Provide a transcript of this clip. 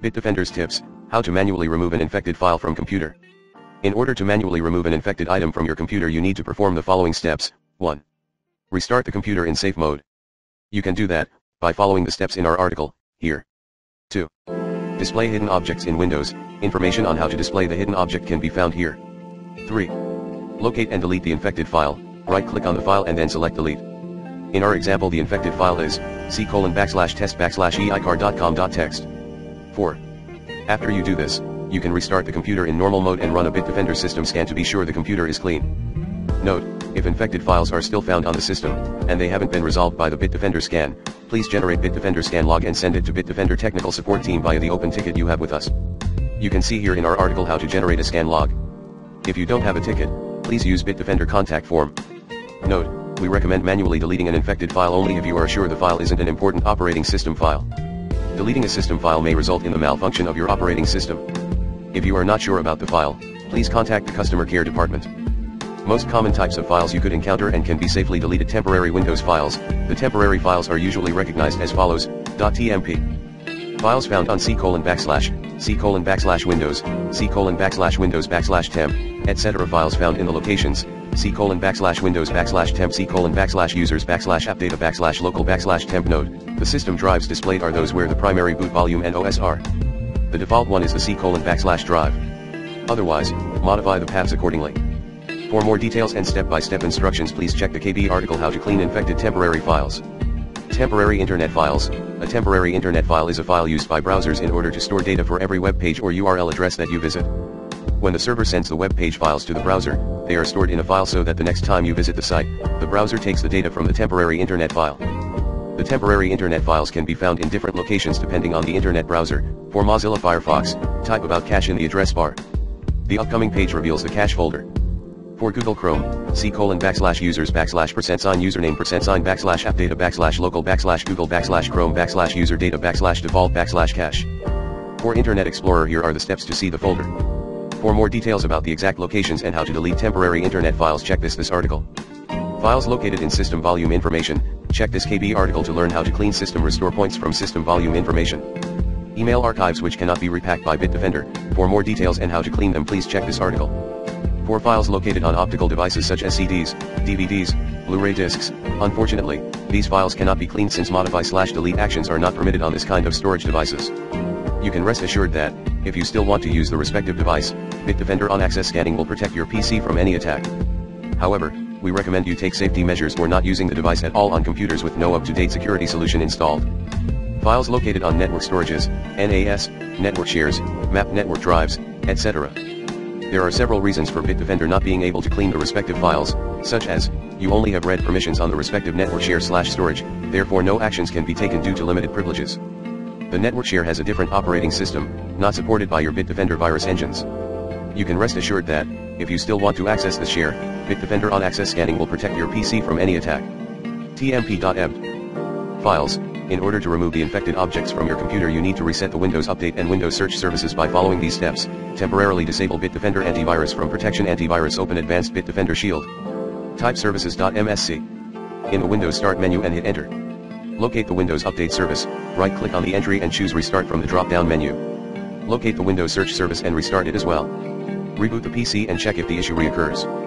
Bitdefender's tips: how to manually remove an infected file from computer. In order to manually remove an infected item from your computer, you need to perform the following steps. 1. Restart the computer in safe mode. You can do that by following the steps in our article here. 2. Display hidden objects in Windows. Information on how to display the hidden object can be found here. 3. Locate and delete the infected file. Right-click on the file and then select delete. In our example, the infected file is c:/test/eicar.com.txt. 4. After you do this, you can restart the computer in normal mode and run a Bitdefender system scan to be sure the computer is clean. Note: if infected files are still found on the system, and they haven't been resolved by the Bitdefender scan, please generate Bitdefender scan log and send it to Bitdefender technical support team via the open ticket you have with us. You can see here in our article how to generate a scan log. If you don't have a ticket, please use Bitdefender contact form. Note: we recommend manually deleting an infected file only if you are sure the file isn't an important operating system file. Deleting a system file may result in the malfunction of your operating system. If you are not sure about the file, please contact the customer care department. Most common types of files you could encounter and can be safely deleted: temporary Windows files. The temporary files are usually recognized as follows: .tmp. Files found on c:/Windows, c:/Windows/temp, etc. Files found in the locations c:/Windows/temp, c:/users/appdata/local/temp. Note: the system drives displayed are those where the primary boot volume and OS are. The default one is the c:/drive. Otherwise, modify the paths accordingly. For more details and step-by-step instructions, please check the KB article How to Clean Infected Temporary Files. Temporary Internet Files. A temporary internet file is a file used by browsers in order to store data for every web page or URL address that you visit. When the server sends the web page files to the browser, they are stored in a file so that the next time you visit the site, the browser takes the data from the temporary internet file. The temporary internet files can be found in different locations depending on the internet browser. For Mozilla Firefox, type about cache in the address bar. The upcoming page reveals the cache folder. For Google Chrome, c:/users/username%, /appdata/local/google/chrome/user-data/default/cache. For Internet Explorer, here are the steps to see the folder. For more details about the exact locations and how to delete temporary internet files, check this article. Files located in system volume information. Check this KB article to learn how to clean system restore points from system volume information. Email archives which cannot be repacked by Bitdefender. For more details and how to clean them, please check this article. For files located on optical devices such as CDs, DVDs, Blu-ray discs, unfortunately, these files cannot be cleaned since modify/delete actions are not permitted on this kind of storage devices. You can rest assured that, if you still want to use the respective device, Bitdefender on-access scanning will protect your PC from any attack. However, we recommend you take safety measures for not using the device at all on computers with no up-to-date security solution installed. Files located on network storages, NAS, network shares, map network drives, etc. There are several reasons for Bitdefender not being able to clean the respective files, such as, you only have read permissions on the respective network share/storage, therefore no actions can be taken due to limited privileges. The network share has a different operating system, not supported by your Bitdefender virus engines. You can rest assured that, if you still want to access the share, Bitdefender on-access scanning will protect your PC from any attack. tmp.empt. Files. In order to remove the infected objects from your computer, you need to reset the Windows Update and Windows Search services by following these steps. Temporarily disable Bitdefender antivirus from protection. Antivirus. Open Advanced Bitdefender Shield. Type services.msc. In the Windows Start menu and hit Enter. Locate the Windows Update service, right-click on the entry and choose Restart from the drop-down menu. Locate the Windows Search service and restart it as well. Reboot the PC and check if the issue reoccurs.